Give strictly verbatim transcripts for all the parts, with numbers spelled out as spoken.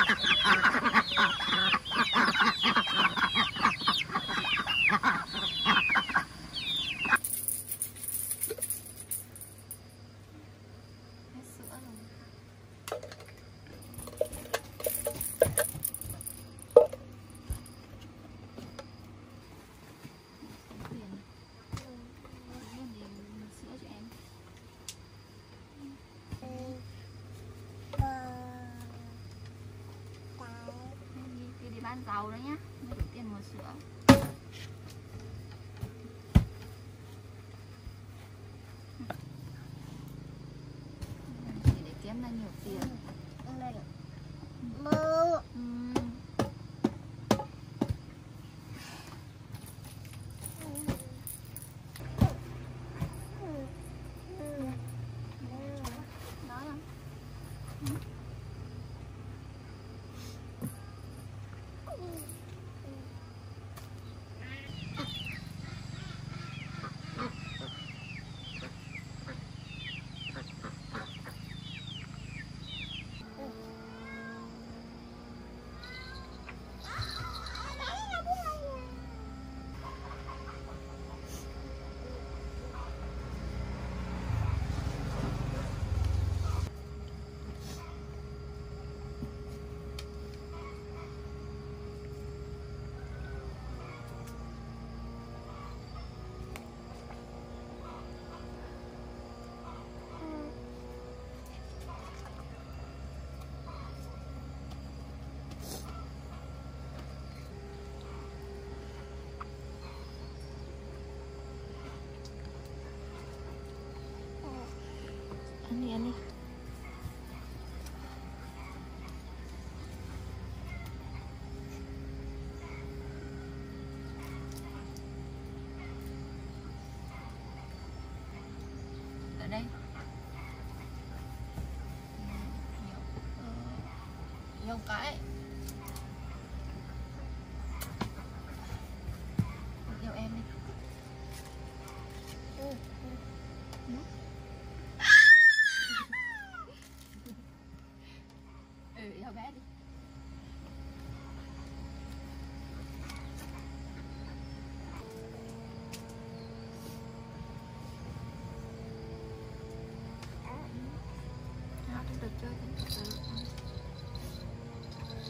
Bán dầu đấy nhá, mới đủ tiền mua sữa. Chỉ để kiếm ra nhiều tiền. Mơ. Ăn đi, ăn đi. Ở đây nhiều, uh, nhiều cái nhiều em đi. Ừ. Ừ. Ừ, yêu bé đi. Nó được chơi từ từ.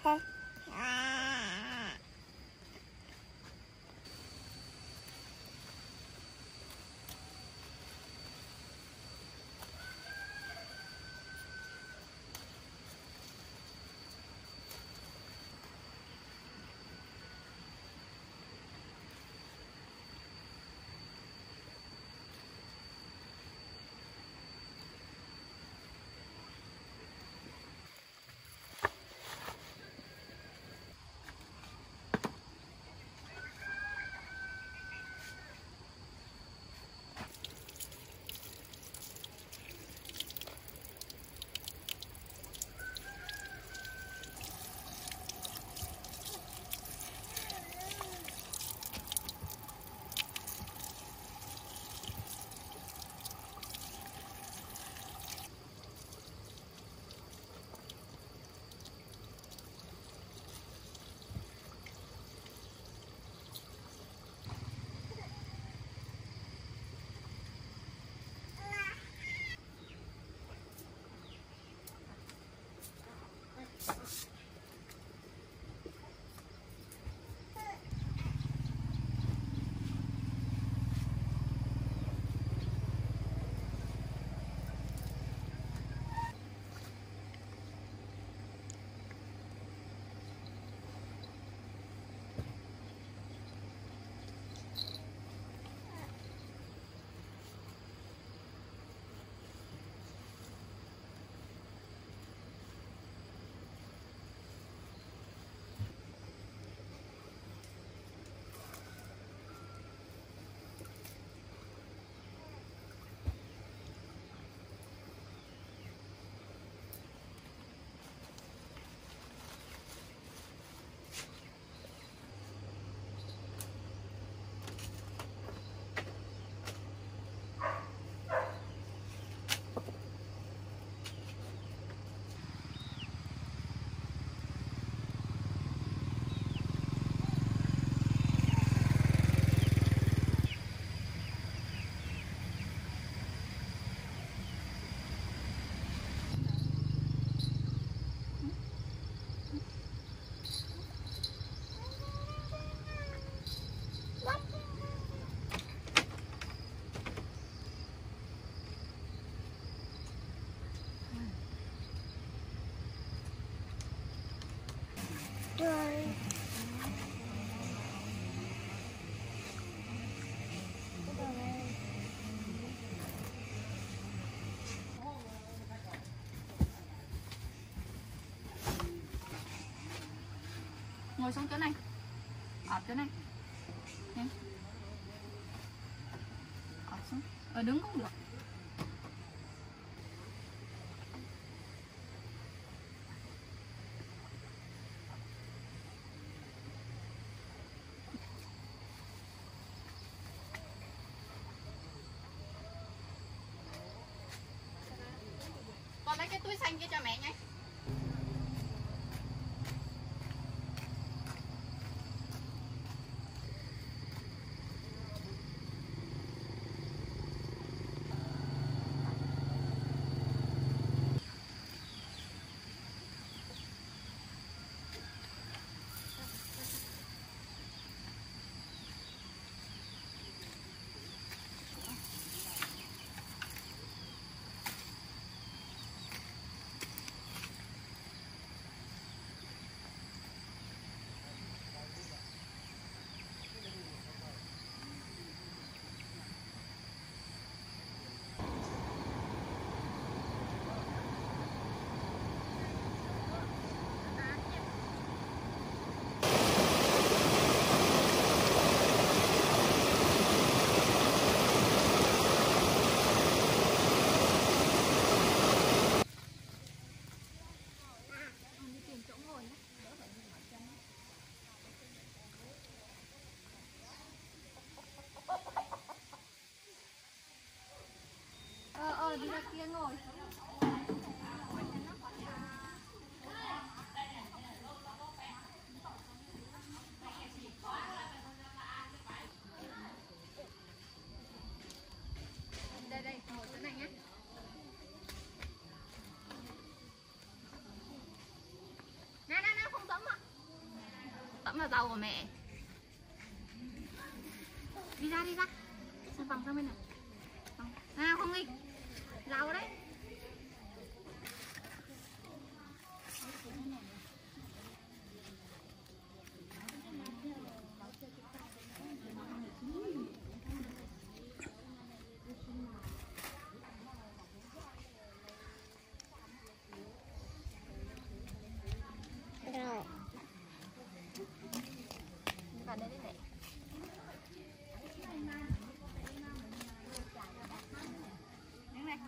Ngồi xuống chỗ này, ọt chỗ này nha. Ọt xuống, ờ đứng cũng được. Con lấy cái túi xanh kia cho mẹ nhé. dẫm vào rau của mẹ. Đi ra đi ra. Sang vòng sang bên này. Nào không nghịch. Rau đấy. Vào đây đi mẹ. Đứng này.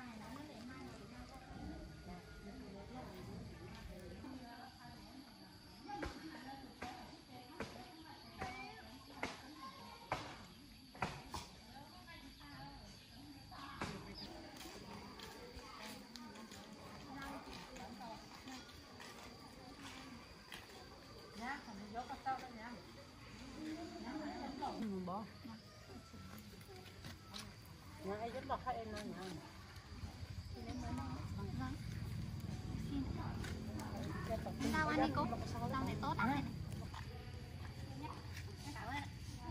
Bố. Nhà ai rất là hay nói nhà. Rau ăn đi cô. Rau này tốt ăn này. Cảm ơn.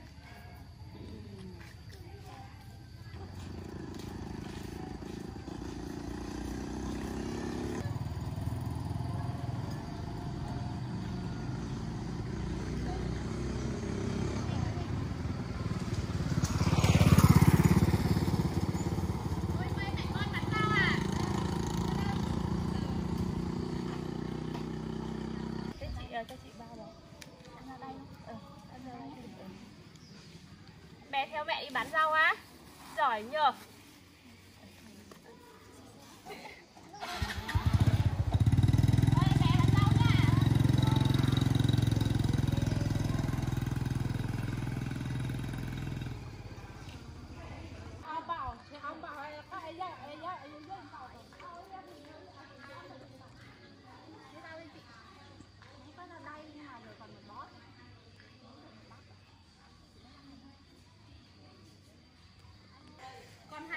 Cho chị bao rồi. Ăn ra đây. Ừ, ăn ra đây. Bé theo mẹ đi bán rau á. Giỏi nhờ. Con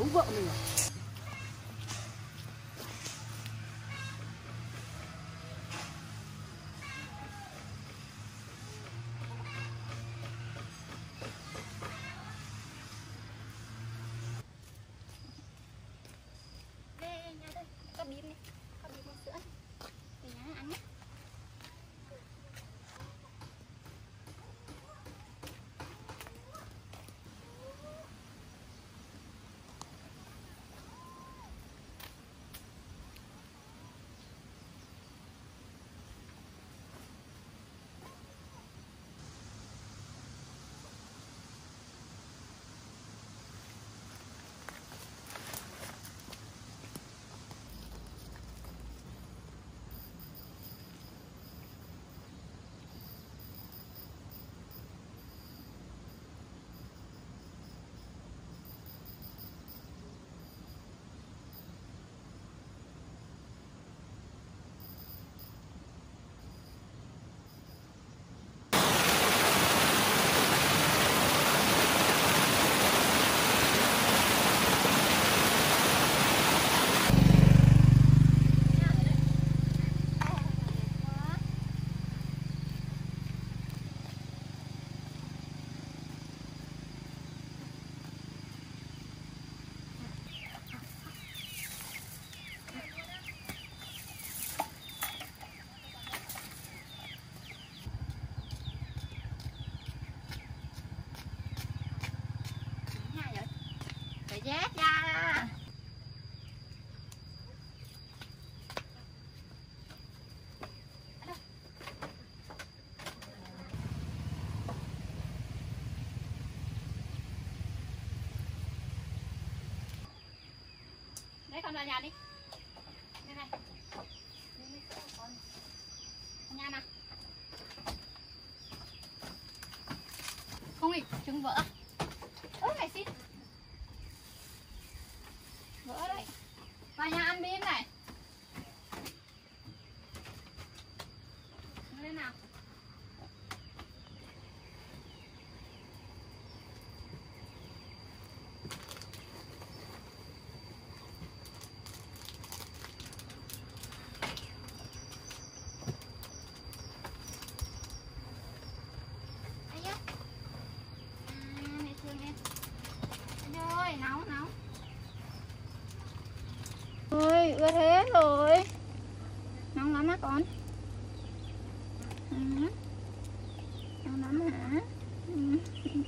giấu vợ mình à? Đây, nhà đây, có bím này, có bím một sữa. Thì nhà ăn nhé. Dép ra. Đấy, con vào nhà đi. Đây này. Nhà nào. Không nghịch, trứng vỡ. Ơ, mày xin. Vỡ đấy. Vào nhà ăn bím này. Lên nào. Đây nhá. À, mẹ thương em. Rồi, nấu nấu. Ôi, ướt hết rồi. Nóng lắm á con. Ừ. Nóng lắm hả? Ừ.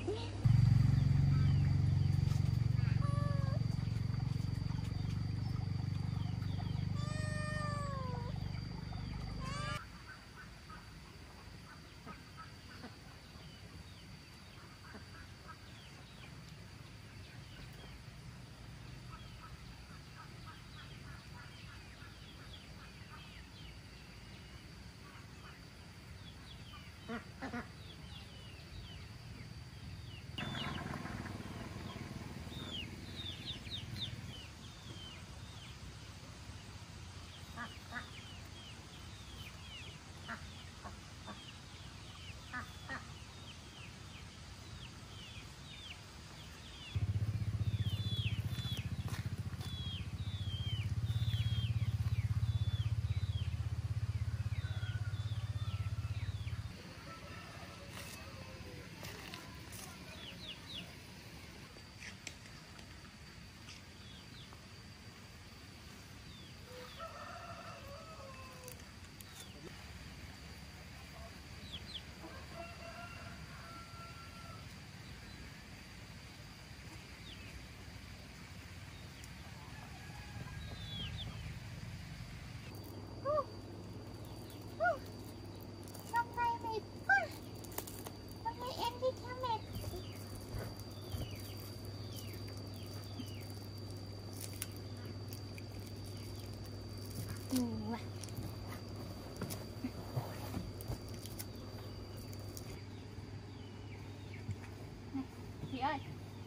Chị ơi.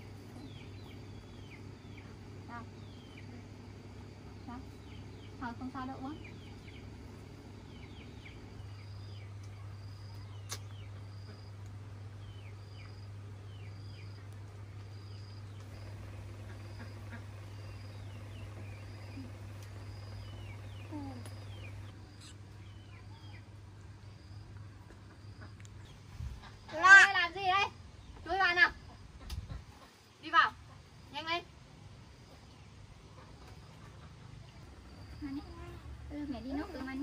Sao? Sao? Thôi không sao đâu uống. mẹ đi nấu cơm ăn.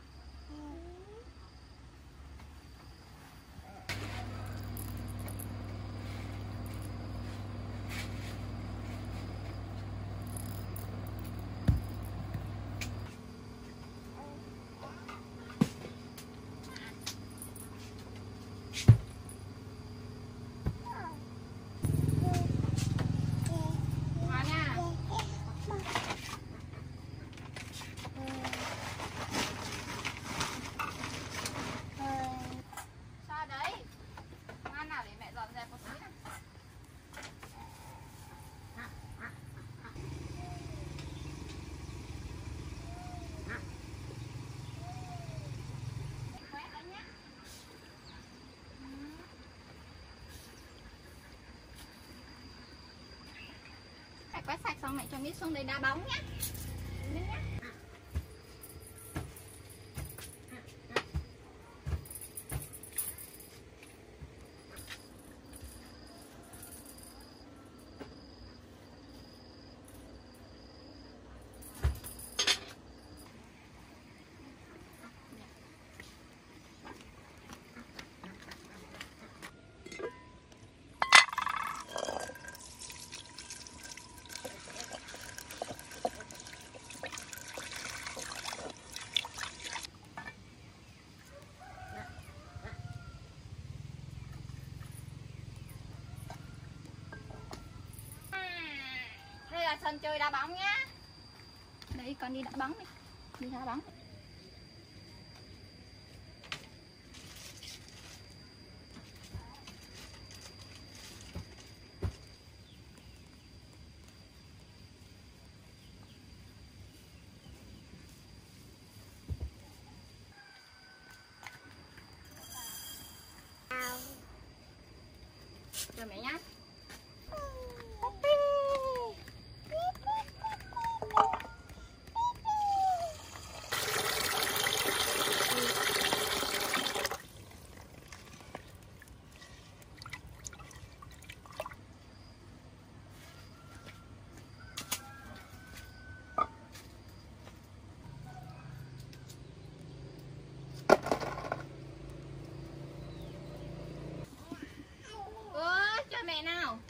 Quét sạch xong mẹ cho Mít xuống đây đá bóng nhá. Mít nhá. Sân chơi đá bóng nhá. Đấy con đi đá bóng đi. Đi đá bóng. Cho mẹ nhá. Mẹ nào.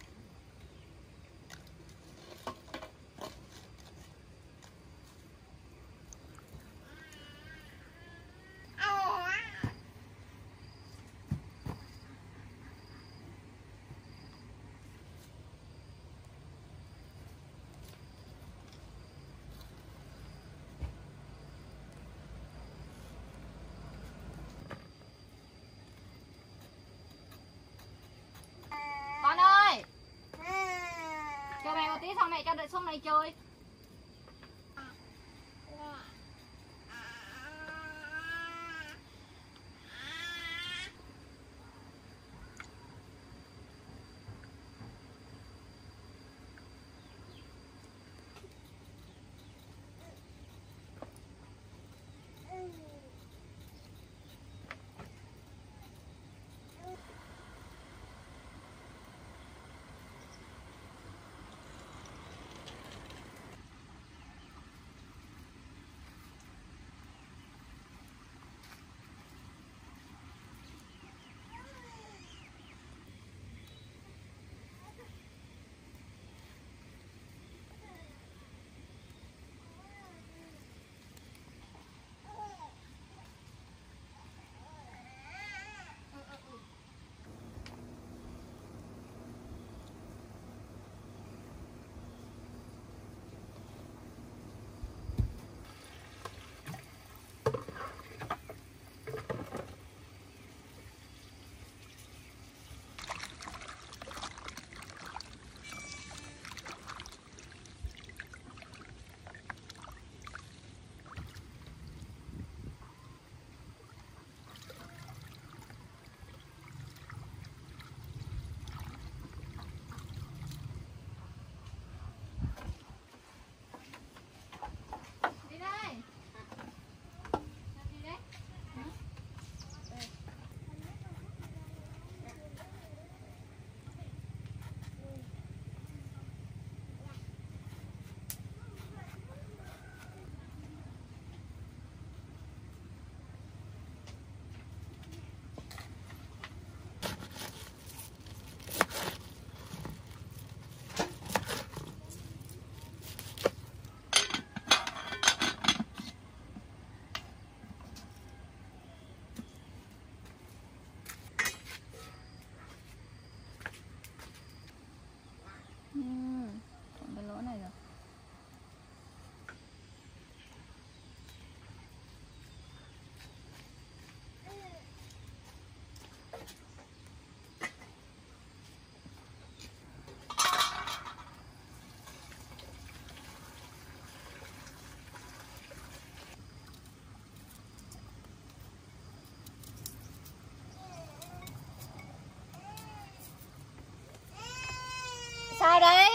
Tí sau mẹ cho đợi xuống này chơi.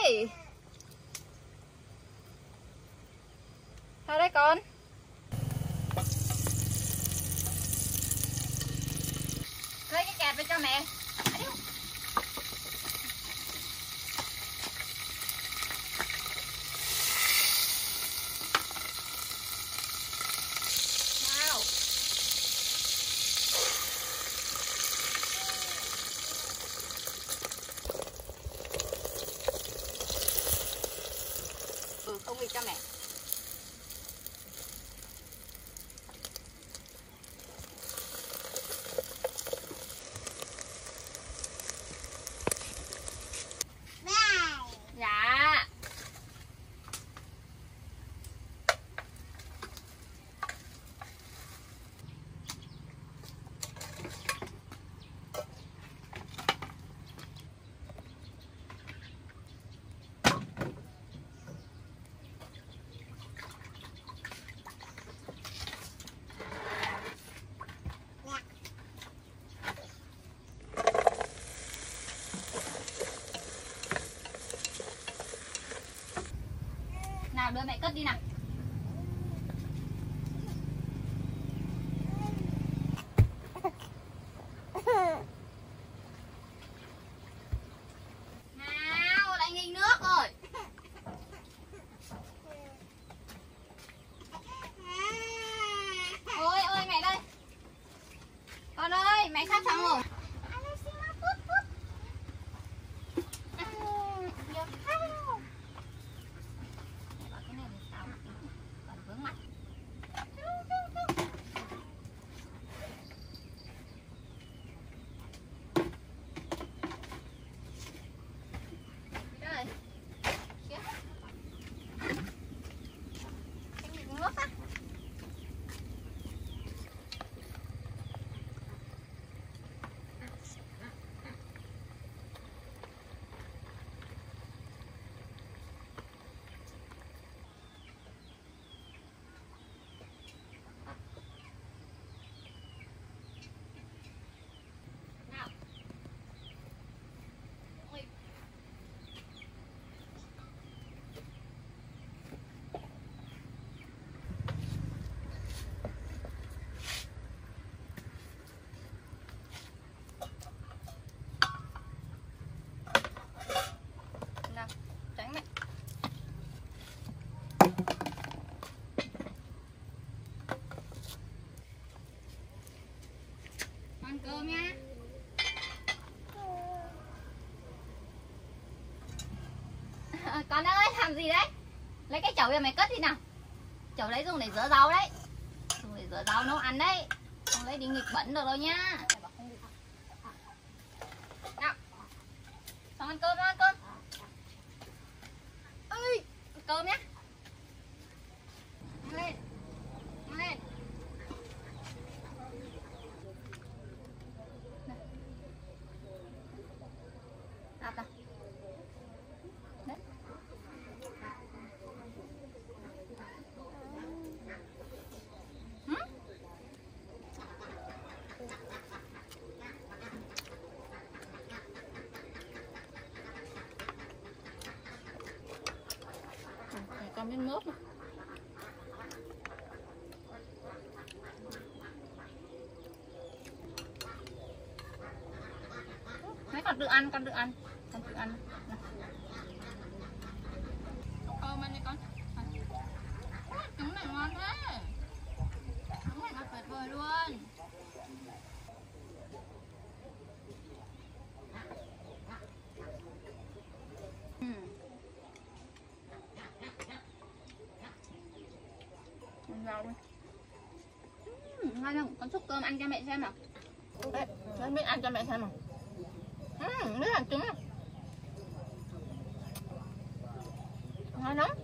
đấy. Sao đấy con? Lấy cái kẹp về cho mẹ. Ừ, không nghịch cho mẹ. Dạ. Nào đưa mẹ cất đi nào. Nào lại nghịch nước rồi. Ôi ơi mẹ đây. Con ơi mẹ sắp xong rồi. Ăn cơm nha. À, con ơi làm gì đấy? Lấy cái chậu về mày cất đi nào. Chậu đấy dùng để rửa rau đấy. Dùng để rửa rau nấu ăn đấy. Không lấy đi nghịch bẩn được đâu nhá. Nào. Xong ăn cơm, ăn cơm. Ơi, ăn cơm nhá. Ăn lên. Ăn lên. Đặt à. Đấy. Hử? Để con miếng nước này. Mấy con tự ăn, con tự ăn. Con tự ăn. Cơm ăn đi con. Trứng này ngon thế. Trứng này là tuyệt vời luôn. Ừ. Con rau đi. Ừ, ngon không? Con xúc cơm ăn cho mẹ xem nào. Đấy, lấy miếng ăn cho mẹ xem nào. Ừ, miếng ăn trứng. Ngon lắm.